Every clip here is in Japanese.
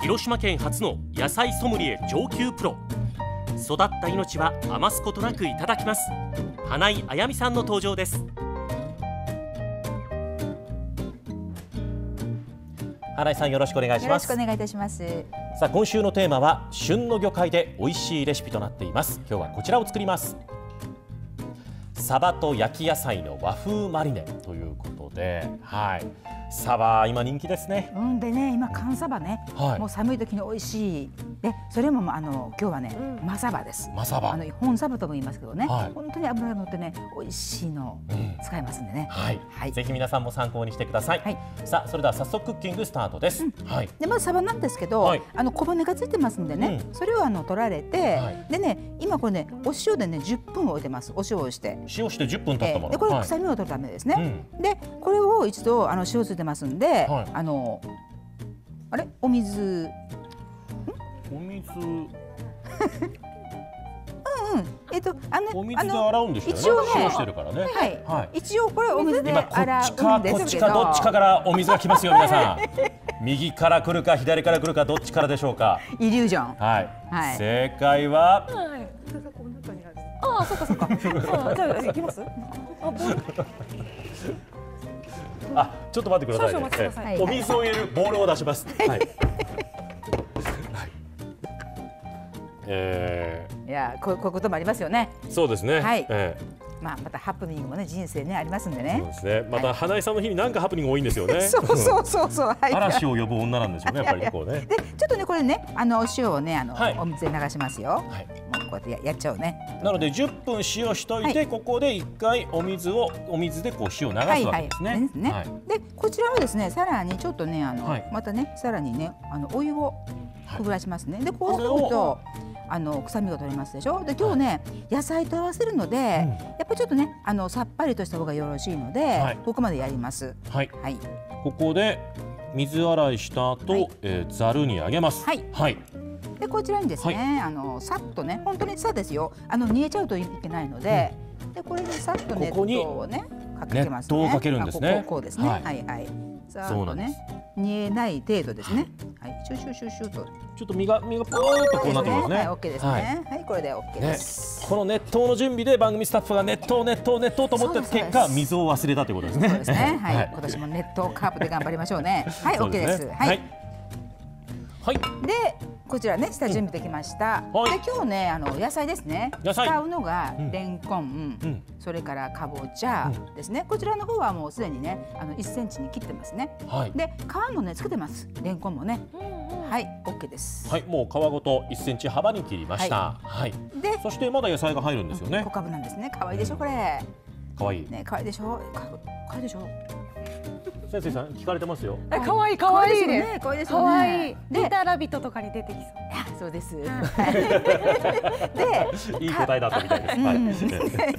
広島県初の野菜ソムリエ上級プロ。育った命は余すことなくいただきます。花井あやみさんの登場です。花井さん、よろしくお願いします。 よろしくお願いいたします。 さあ、今週のテーマは旬の魚介で美味しいレシピとなっています。今日はこちらを作ります。サバと焼き野菜の和風マリネということで、サバ今人気ですね。 でね、今寒サバね、もう寒い時に美味しい。で、それも今日はね、マサバです。 マサバ。 本サバとも言いますけどね、本当に脂が乗ってね、美味しいの使えますんでね。 ぜひ皆さんも参考にしてください。さあ、それでは早速クッキングスタートです。 で、まずサバなんですけど、小骨がついてますんでね、それを取られて、でね、今これね、お塩でね10分置いてます。お塩をして。 塩して10分経ったもの。 で、これ臭みを取るためですね。で、これを一度塩ついてますんで、あれ、お水。 お水。 お水で洗うんでしょうね。 一応ね、 塩してるからね。 一応これお水で洗うんですけど。 こっちかどっちかからお水が来ますよ、皆さん。右から来るか左から来るかどっちからでしょうか。 イリュージョン。 正解は。 ああ、そうかそうか。じゃあ行きます。 あ、ちょっと待ってくださいね。お水を入れるボウルを出します。 いや、こういうこともありますよね。 そうですね。 またハプニングもね、人生ねありますんでね。 そうですね。また花井さんの日に何かハプニング多いんですよね。 そう。 嵐を呼ぶ女なんでしょうね、やっぱりこうね。 で、ちょっとね、これね、お塩をね、お水で流しますよ。もうこうやってやっちゃうね。 なので10分塩しといて、ここで1回お水でこう塩を流すわけですね。 で、こちらはですね、さらにちょっとね、またね、さらにね、お湯をくぐらしますね。で、こうすると臭みが取れますでしょ。で、今日ね、野菜と合わせるので、やっぱりちょっとね、さっぱりとした方がよろしいので、ここまでやります。 ここで水洗いした後、ざるにあげます。 で、こちらにですね、さっとね、本当にさですよ。煮えちゃうといけないので、で、これにさっと熱湯をね、かけますね。 熱湯をかけるんですね。 こうですね。さっとね、煮えない程度ですね。シューと。 ちょっと身がポーンとこうなってますね。 オッケーですね。これでオッケーです。 この熱湯の準備で番組スタッフが熱湯と思った結果、水を忘れたということですね。 そうですね。今年も熱湯カープで頑張りましょうね。オッケーです。で、こちらね、下準備できました。で、今日ね、野菜ですね。使うのがレンコン、それからかぼちゃですね。こちらの方はもうすでにね、1センチに切ってますね。で、皮もね、つけてます。レンコンもね。オッケーです。 もう皮ごと1センチ幅に切りました。で、そしてまだ野菜が入るんですよね。 小カブなんですね。可愛いでしょ、これ。 可愛い。 ね、可愛いでしょ。可愛いでしょ。 先生さん、聞かれてますよ。 可愛い可愛いね。 可愛いですよね。 ピーターラビットとかに出てきそう。 そうです。 で、いい答えだったみたいです。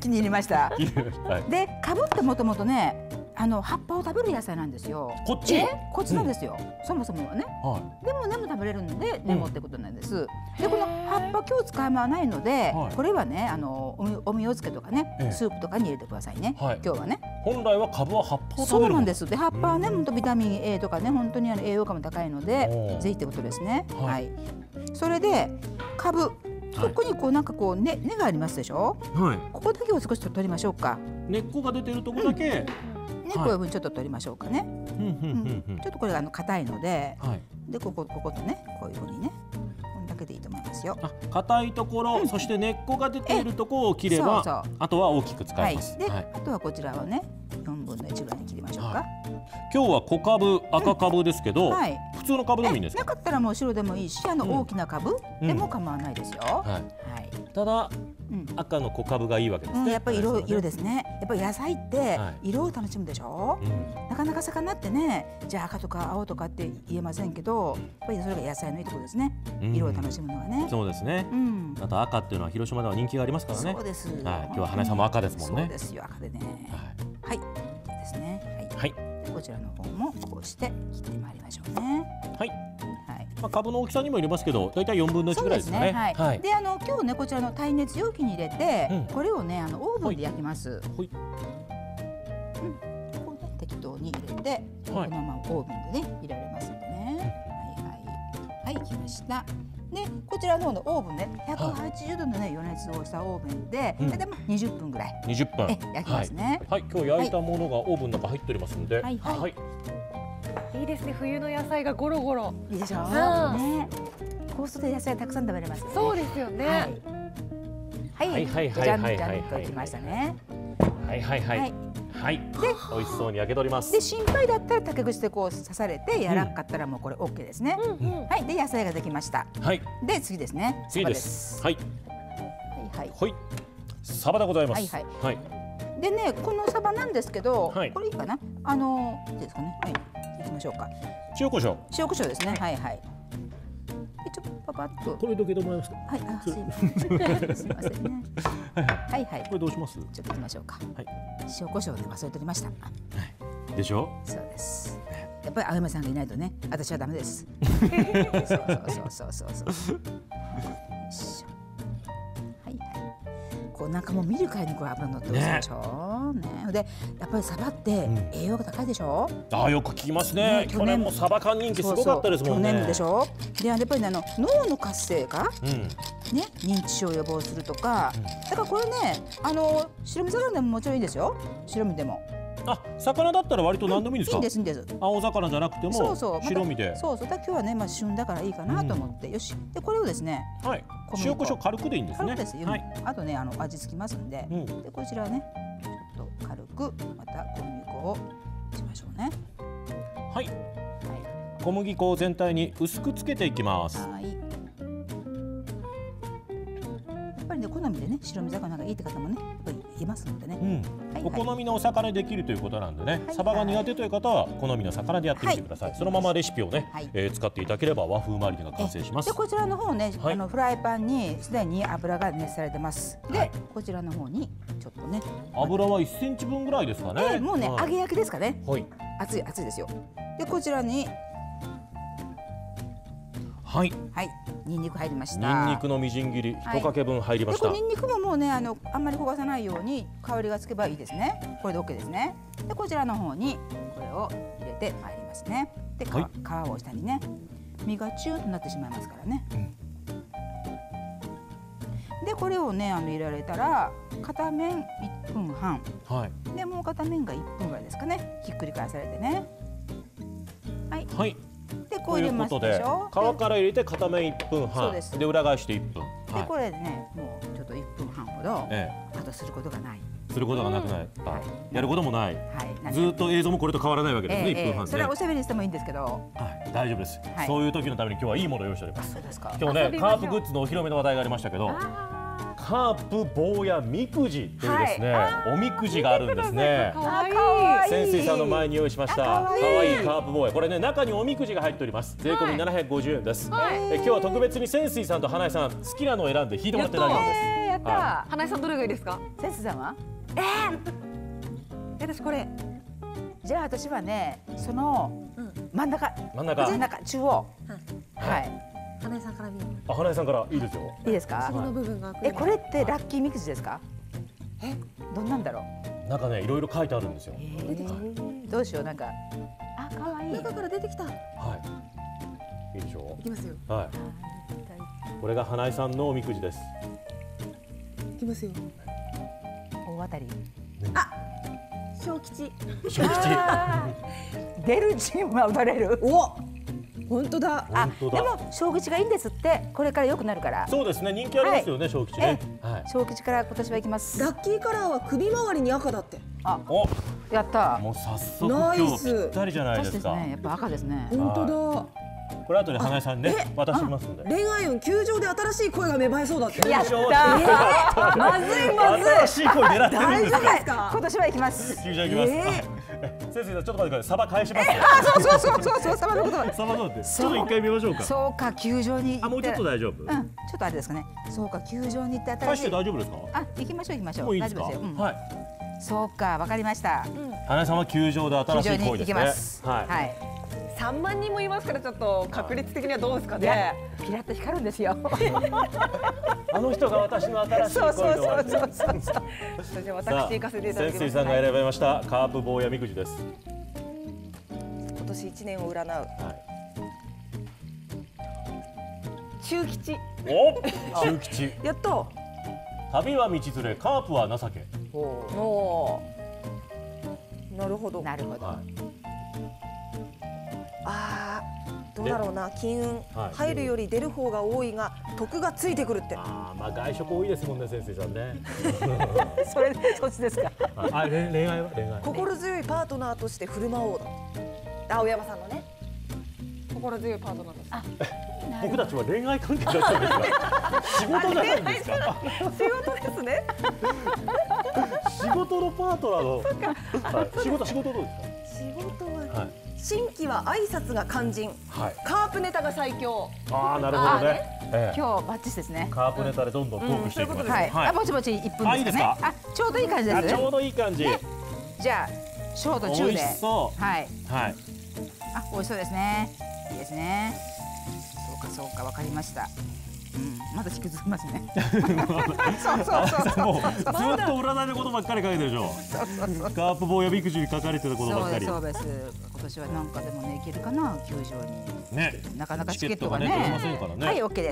気に入りました。で、かぶってもともとね、葉っぱを食べる野菜なんですよ。 こっちなんですよ。そもそもはね。でも根も食べれるので根もってことなんです。で、この葉っぱ今日使わないので、これはね、おみお漬けとかね、スープとかに入れてくださいね。今日はね。 本来はカブは葉っぱを食べる。 そうなんです。で、葉っぱはね、本当ビタミン A とかね、本当に栄養価も高いので、ぜひってことですね。それでカブ、ここにこうなんかこう根がありますでしょ。ここだけを少し取りましょうか。 根っこが出てるところだけ。 こういうふうにちょっと取りましょうかね。ちょっとこれが硬いので、でこことね、こういうふうにね、こんだけでいいと思いますよ。 硬いところ、そして根っこが出ているところを切れば、あとは大きく使います。 で、あとはこちらをね、4分の1ぐらいに切りましょうか。 今日は小カブ、赤カブですけど、普通のカブでもいいんですか？ なかったらもう白でもいいし、大きなカブでも構わないですよ。 ただ赤の小カブがいいわけですね。 やっぱり色ですね。やっぱり野菜って色を楽しむでしょ。なかなか魚ってね、じゃあ赤とか青とかって言えませんけど、やっぱりそれが野菜のいいところですね。色を楽しむのがね。 そうですね。あと赤っていうのは広島では人気がありますからね。 そうです。 今日は花井さんも赤ですもんね。 そうですよ、赤でね。いいですね。こちらの方もこうして切ってまいりましょうね。 カブの大きさにも入れますけど、だいたい4分の1ぐらいですね。 で、今日ね、こちらの耐熱容器に入れて、これをね、オーブンで焼きます。こうね、適当に入れて、このままオーブンでね、入れられますんでね。 はい、きました。で、こちらの方のオーブンね、180度のね、予熱をしたオーブンで、大体20分ぐらい。 20分。 焼きますね。 はい、今日焼いたものがオーブンの中入っておりますので。はい。 いいですね、冬の野菜がゴロゴロ。 いいでしょう。ね。こうすると野菜たくさん食べれます。 そうですよね。 はい。じゃんじゃんときましたね。 はい。はい。で、美味しそうに焼けております。 で、心配だったら竹串でこう刺されて柔らかかったらもうこれ OK ですね。はい。で、野菜ができました。 はい。 で、次ですね。 次です。はい。 はい。 サバでございます。 はい。でね、このサバなんですけど、これいいかな。いいですかね。はい。行きましょうか。 塩コショウ。 塩コショウですね。はい。ちょっとパパッと。 これだけでもらえますか。 はい。すいませんね。はい。 これどうします。 ちょっと行きましょうか。はい。塩コショウで忘れておりました。 でしょ。 そうです。やっぱり青山さんがいないとね、私はダメです。そう。こうなんかもう見るからにこう油乗ってるでしょ。ね。で、やっぱりサバって栄養が高いでしょ。 よく聞きますね。去年もサバ缶人気すごかったですもんね。 去年でしょ。で、やっぱり脳の活性化、ね、認知症を予防するとか。だからこれね、白身魚でももちろんいいですよ。白身でも。 魚だったら割と何でもいいんですか。 いいんです。 青魚じゃなくても白身で。 そう。だから今日はね、旬だからいいかなと思って、よし。で、これをですね。 はい。塩コショウ軽くでいいんですね。 軽くですよ。あとね、味付きますんで。で、こちらね、ちょっと軽くまた小麦粉をしましょうね。 はい。小麦粉を全体に薄くつけていきます。 はい。やっぱりね、好みでね、白身魚がいいって方もね、やっぱりいますのでね。 お好みのお魚でできるということなんでね、サバが苦手という方は好みの魚でやってみてください。そのままレシピをね、使っていただければ和風マリネが完成します。 で、こちらの方ね、フライパンにすでに油が熱されてます。で、こちらの方にちょっとね、 油は1センチ分ぐらいですかね。 もうね、揚げ焼きですかね。熱いですよ。で、こちらにニンニク入りました。 ニンニクのみじん切り1かけ分入りました。 ニンニクももうね、あんまり焦がさないように香りがつけばいいですね。これで OK ですね。で、こちらの方にこれを入れてまいりますね。で、皮を下にね、身がチューンとなってしまいますからね。で、これをね、入れられたら片面1分半。で、もう片面が1分ぐらいですかね。ひっくり返されてね。はい。で、こう入れますでしょ。 皮から入れて片面1分半で裏返して1分。 で、これでね、もうちょっと1分半ほどあとすることがない。 することがなくない。やることもない。ずっと映像もこれと変わらないわけですね。1分半で。 それはおしゃべりしてもいいんですけど。 大丈夫です。そういう時のために今日はいいものを用意しております。 そうですか。 今日ね、カープグッズのお披露目の話題がありましたけど、カープ坊やみくじというですね、おみくじがあるんですね。潜水さんの前に用意しました。可愛いカープ坊や。これね、中におみくじが入っております。税込み750円です。今日は特別に潜水さんと花江さん、好きなのを選んで引いてもらって大丈夫です。 やった。花江さんどれがいいですか。 潜水さんは？ 私これ。 じゃあ私はね、その真ん中中央。はい。 花江さんから見る。 花江さんからいいですよ。 いいですか。 その部分が。 これってラッキーミクジですか。どんなんだろう。なんかね、いろいろ書いてあるんですよ。 どうしよう、なんか。可愛い。 中から出てきた。 いいでしょう。 いきますよ。 これが花江さんのおみくじです。 いきますよ。 大当たり。 小吉。 出るチームは打たれる。 本当だ。 でも小吉がいいんですって。これから良くなるから。 そうですね、人気ありますよね、小吉ね。 小吉から今年は行きます。 ラッキーカラーは首周りに赤だって。 やった。 もう早速今日ぴったりじゃないですか。 やっぱ赤ですね。 本当だ。 これ後で花江さんにね、渡しますので。 恋愛運、球場で新しい恋が芽生えそうだって。 やった。まずい。 新しい恋狙ってるんですか。 今年は行きます。 球場行きます。先生、ちょっと待ってください。サバ返しますよ。 そう、サバのこと。 サバのって、ちょっと一回見ましょうか。 そうか、球場に。 もうちょっと大丈夫。 ちょっとあれですかね。そうか、球場に行って返して大丈夫ですか。 行きましょう。 もういいですか。はい。 そうか、わかりました。 花江さんは球場で新しい恋ですね。 はい。 3万人もいますから、ちょっと確率的にはどうですかね。 ピラッと光るんですよ。 あの人が私の新しい恋の。 そう。 じゃあ私行かせていただきます。 潜水さんが選ばれましたカープ坊やみくじです。 今年1年を占う。 中吉。 お、中吉。 やっと。 旅は道連れ、カープは情け。 おお。なるほど。 なるほど。 はい、 ああ、どうだろうな。金運、入るより出る方が多いが得がついてくるって。 ああ、まあ外食多いですもんね、先生さんね。 そっちですか。 あ、恋愛は心強いパートナーとして振る舞おうだ。青山さんのね。心強いパートナーとして。 僕たちは恋愛関係だったんですか。仕事じゃないんですか。 仕事ですね。 仕事のパートナーの。仕事どうですか。 仕事は。新規は挨拶が肝心。カープネタが最強。 ああ、なるほどね。 今日バッチリですね。 カープネタでどんどんトークしていきます。 はい。ぼちぼち1分ですね。あ、ちょうどいい感じです。 ちょうどいい感じ。 じゃあショート中で。 美味しそう。 はい。 はい。 あ、美味しそうですね。いいですね。そうか、わかりました。まだ引きずりますね。そう。 もうずっと占いのことばっかり書いてるでしょ。カープ坊やビクジュに書かれてることばっかり。 そうです。今年はなんかでもね、行けるかな、球場に。ね。なかなかチケットがね。はい、オッケーです。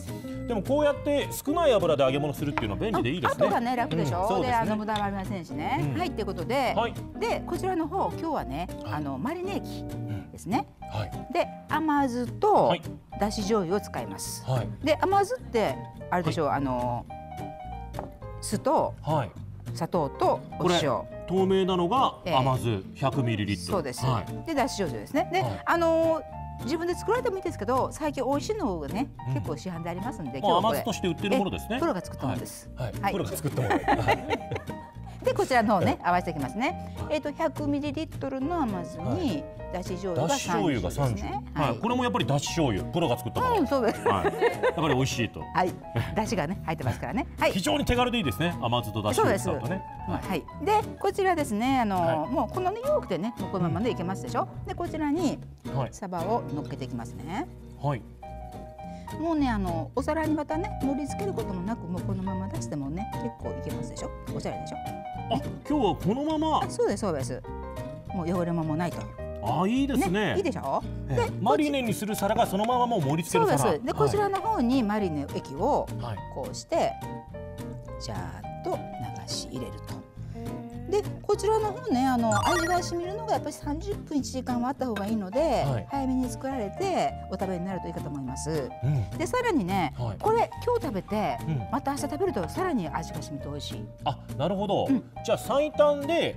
でもこうやって少ない油で揚げ物するっていうのは便利でいいですね。 後がね、楽でしょ。で、無駄はありませんしね。はい、ということで、でこちらの方、今日はね、マリネ液ですね。で、甘酢とだし醤油を使います。で、甘酢ってあれでしょう、酢と砂糖とお塩。 透明なのが甘酢100ミリリットル。 そうです。で、だし醤油ですね。で、自分で作られてもいいですけど、最近美味しいのがね、結構市販でありますんで、 今日甘酢として売ってるものですね。 プロが作ったものです。 プロが作ったもの。 で、こちらの方ね、合わせていきますね。100ミリリットルの甘酢にだし醤油が30ですね。 これもやっぱりだし醤油、プロが作ったもの。 そうです。 やっぱり美味しいと。 はい、だしがね入ってますからね。 非常に手軽でいいですね。甘酢とだし醤油使うとね。 はい。で、こちらですね、もうこの容器でね、このままでいけますでしょ。で、こちらにサバを乗っけていきますね。 はい。 もうね、お皿にまたね、盛り付けることもなく、もうこのまま出してもね、結構いけますでしょ。おしゃれでしょ。 あ、今日はこのまま。 そうです。もう汚れもないと。 あ、いいですね。 いいでしょ。 で、マリネにする皿がそのままもう盛り付ける皿。 そうです。で、こちらの方にマリネ液をこうしてジャーッと流し入れると。で、こちらの方ね、味が染みるのがやっぱり30分1時間はあった方がいいので、早めに作られてお食べになるといいかと思います。で、さらにね、これ今日食べてまた明日食べるとさらに味が染みて美味しい。 あ、なるほど。じゃあ最短で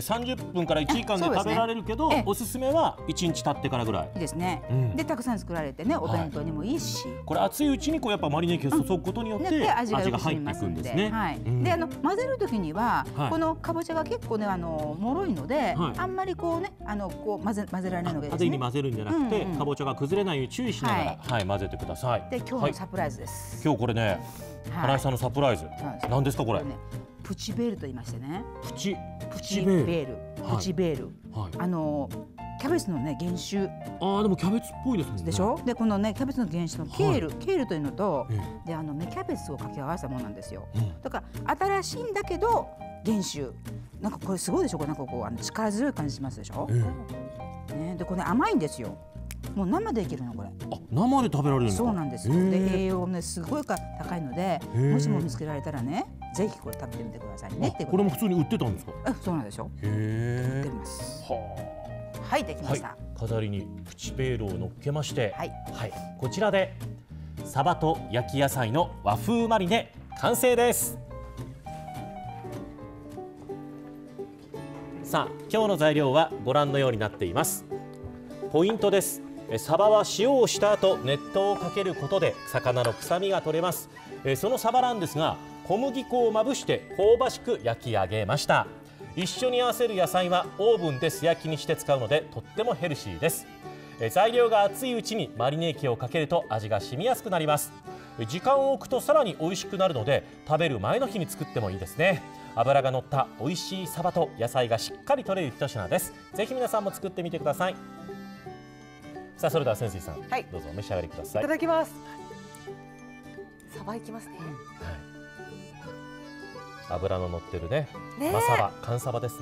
30分から1時間で食べられるけど、おすすめは1日経ってからぐらい。 いいですね。で、たくさん作られてね、お弁当にもいいし。 これ熱いうちにこうやっぱマリネ液を注ぐことによって味が入っていくんですね。 で、混ぜる時にはこのかぼちゃが結構ね、脆いので、あんまりこうね、こう混ぜられないのがいいですね。 派手に混ぜるんじゃなくて、かぼちゃが崩れないように注意しながら、混ぜてください。 で、今日のサプライズです。 今日これね、花井さんのサプライズ。何ですかこれ？ プチベールと言いましてね。 プチベール。キャベツのね原種。 ああ、でもキャベツっぽいですもんね。 でしょ。で、このねキャベツの原種のケールというのと、で芽キャベツを掛け合わせたものなんですよ。だから新しいんだけど原種。なんかこれすごいでしょ。これなんかこう力強い感じしますでしょ。ね、でこれ甘いんですよ。もう生でいけるのこれ。 あ、生で食べられるんですか。 そうなんですよ。で、栄養ねすごい高いので、もしも見つけられたらね、ぜひこれ食べてみてくださいね。 これも普通に売ってたんですか。 そうなんでしょ。売ってます。はい、できました。 飾りにプチベールを乗っけまして、こちらでサバと焼き野菜の和風マリネ完成です。さあ、今日の材料はご覧のようになっています。ポイントです。サバは塩をした後熱湯をかけることで魚の臭みが取れます。そのサバなんですが、小麦粉をまぶして香ばしく焼き上げました。一緒に合わせる野菜はオーブンで素焼きにして使うのでとってもヘルシーです。材料が熱いうちにマリネ液をかけると味が染みやすくなります。時間を置くとさらに美味しくなるので、食べる前の日に作ってもいいですね。脂が乗った美味しいサバと野菜がしっかり取れる一品です。ぜひ皆さんも作ってみてください。さあ、それでは潜水さん、どうぞお召し上がりください。 いただきます。サバいきますね。 脂の乗ってるね、マサバ、寒サバですね。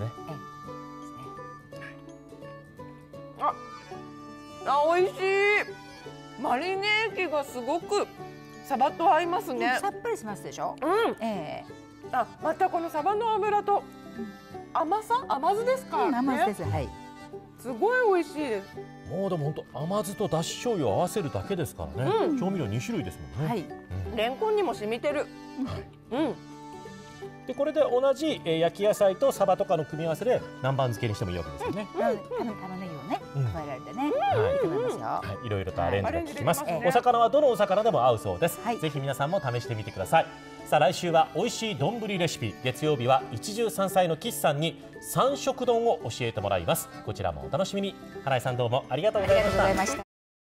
あ、美味しい。 マリネ液がすごくサバと合いますね。 さっぱりしますでしょ。 またこのサバの脂と甘酢ですか。 甘酢です。はい。 すごい美味しいです。 もうでも本当甘酢とだし醤油を合わせるだけですからね。調味料2種類ですもんね。はい。 レンコンにも染みてる。 でこれで同じ焼き野菜とサバとかの組み合わせで南蛮漬けにしてもいいわけですよね。 玉ねぎをね加えられてね、いいと思いますよ。 いろいろとアレンジが効きます。お魚はどのお魚でも合うそうです。ぜひ皆さんも試してみてください。さあ来週は美味しい丼レシピ、月曜日は一汁三菜の岸さんに三色丼を教えてもらいます。こちらもお楽しみに。花井さんどうもありがとうございました。